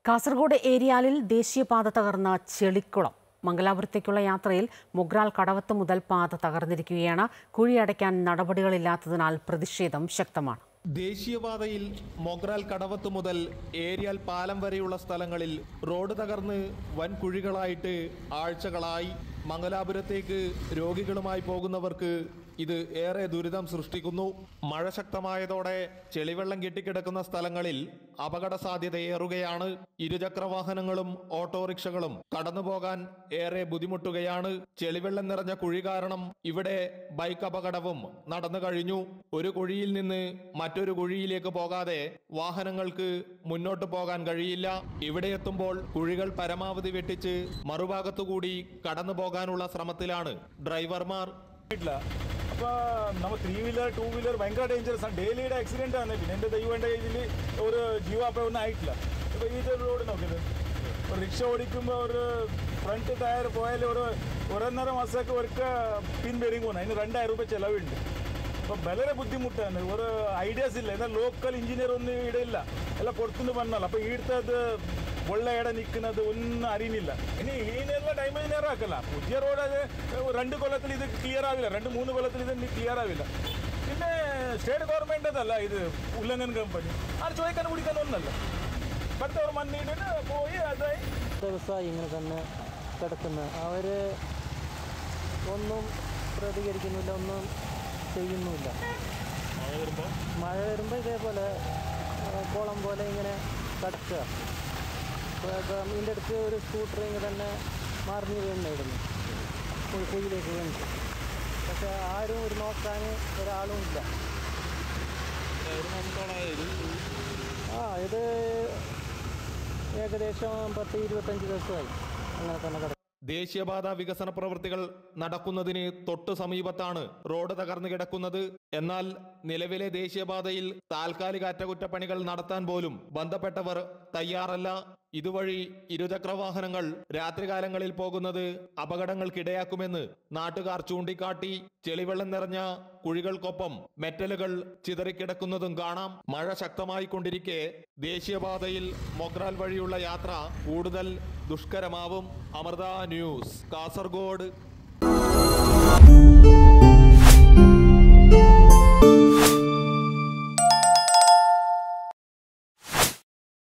കാസർഗോഡ് ഏരിയാലിൽ ദേശീയപാത തകർന്ന ചെളിക്കുളം. മംഗലാപുരത്തേക്കുള്ള യാത്രയിൽ മൊഗ്രാൽ കടവത്ത് മുതൽ പാത തകർന്നിരിക്കുകയാണ്. കുഴിയടയ്ക്കാൻ നടപടികളില്ലാത്തതിനാൽ പ്രതിഷേധം ശക്തമാണ്. ദേശീയപാതയിൽ മൊഗ്രാൽ കടവത്ത് മുതൽ ഏരിയാൽ പാലം വരെയുള്ള സ്ഥലങ്ങളിൽ റോഡ് തകർന്ന് വൻ കുഴികളായിട്ട് ആഴ്ചകളായി. മംഗലാപുരത്തേക്ക് രോഗികളുമായി പോകുന്നവർക്ക് ഇത് ഏറെ ദുരിതം സൃഷ്ടിക്കുന്നു. മഴ ശക്തമായതോടെ ചെളിവെള്ളം കെട്ടിക്കിടക്കുന്ന സ്ഥലങ്ങളിൽ അപകട സാധ്യതയേറുകയാണ്. ഇരുചക്രവാഹനങ്ങളും ഓട്ടോറിക്ഷകളും കടന്നുപോകാൻ ഏറെ ബുദ്ധിമുട്ടുകയാണ്. ചെളിവെള്ളം നിറഞ്ഞ കുഴി കാരണം ഇവിടെ ബൈക്ക് അപകടവും നടന്നു കഴിഞ്ഞു. ഒരു കുഴിയിൽ നിന്ന് മറ്റൊരു കുഴിയിലേക്ക് പോകാതെ വാഹനങ്ങൾക്ക് മുന്നോട്ട് പോകാൻ കഴിയില്ല. ഇവിടെ എത്തുമ്പോൾ കുഴികൾ പരമാവധി വെട്ടിച്ച് മറുഭാഗത്തുകൂടി കടന്നു പോകാനുള്ള ശ്രമത്തിലാണ് ഡ്രൈവർമാർ. അപ്പോൾ നമ്മൾ 3-വീലർ 2-വീലർ ഭയങ്കര ഡേഞ്ചറസ് ആണ്. ഡെയിലിയുടെ ആക്സിഡൻ്റ് ആണ്. പിന്നെ എൻ്റെ ദൈവൻ്റെ ഇതിൽ ഒരു ജീവാപായമൊന്നും ആയിട്ടില്ല. ഇപ്പോൾ ഈ റോഡ് നോക്കിയത് ഒരു റിക്ഷ ഓടിക്കുമ്പോൾ ഒരു ഫ്രണ്ട് ടയർ പോയാൽ ഒരു 1.5 മാസമൊക്കെ അവർക്ക് പിൻ ബെയറിംഗ് പോകുന്നു. അതിന് 2000 രൂപ ചിലവുണ്ട്. അപ്പോൾ വളരെ ബുദ്ധിമുട്ടാണ്. ഒരു ഐഡിയാസ് ഇല്ല. എന്നാൽ ലോക്കൽ എഞ്ചിനീയർ ഒന്നും ഇവിടെ ഇല്ല. എല്ലാം പുറത്തുനിന്ന് വന്നാൽ അപ്പോൾ ഇവിടുത്തെ അത് വെള്ളയുടെ നിൽക്കുന്നത് ഒന്നും അറിയുന്നില്ല. ഇനി ഇതിനുള്ള ഡാമേജ് നേരാക്കല്ല. പുതിയ റോഡ് അത് 2 കൊല്ലത്തിൽ ഇത് ക്ലിയർ ആവില്ല. 2-3 കൊല്ലത്തിൽ ഇത് ക്ലിയർ ആവില്ല. പിന്നെ സ്റ്റേറ്റ് ഗവൺമെൻറ്റതല്ല ഇത് ഉല്ലംഘൻ കമ്പനി. അത് ചോദിക്കാൻ കുടിക്കാൻ ഒന്നല്ല. 10 മണ്ണിന് പോയി അതായി വ്യവസായി ഇങ്ങനെ തന്നെ കിടക്കുന്നത്. അവർ ഒന്നും പ്രതികരിക്കുന്നില്ല, ഒന്നും ചെയ്യുന്നുമില്ല. മഴ വരുമ്പോൾ ഇതേപോലെ കുളം പോലെ ഇങ്ങനെ കിടക്കുക. ഇതിൻ്റെ അടുത്ത് ഒരു സ്കൂട്ടർ ഇങ്ങനെ തന്നെ മറിഞ്ഞ് വീണിടുന്നു കുഴിയിലേക്ക് വീണിട്ട്. പക്ഷെ ആരും ഒരു നോക്കാൻ ഒരാളും ഇല്ല. ഇത് ഏകദേശം 10-25 ദിവസമായി അങ്ങനെ തന്നെ കിടക്കും. ദേശീയപാത വികസന പ്രവൃത്തികൾ നടക്കുന്നതിന് തൊട്ടു സമീപത്താണ് റോഡ് തകർന്നു കിടക്കുന്നത്. എന്നാൽ നിലവിലെ ദേശീയപാതയിൽ താൽക്കാലിക അറ്റകുറ്റപ്പണികൾ നടത്താൻ പോലും ബന്ധപ്പെട്ടവർ തയ്യാറല്ല. ഇതുവഴി ഇരുചക്രവാഹനങ്ങൾ രാത്രികാലങ്ങളിൽ പോകുന്നത് അപകടങ്ങൾക്കിടയാക്കുമെന്ന് നാട്ടുകാർ ചൂണ്ടിക്കാട്ടി. ചെളിവെള്ളം നിറഞ്ഞ കുഴികൾക്കൊപ്പം മെറ്റലുകൾ ചിതറിക്കിടക്കുന്നതും കാണാം. മഴ ശക്തമായി കൊണ്ടിരിക്കെ ദേശീയപാതയിൽ മൊഗ്രാൽ വഴിയുള്ള യാത്ര കൂടുതൽ ദുഷ്കരമാവും. അമൃത ന്യൂസ്, കാസർഗോഡ്.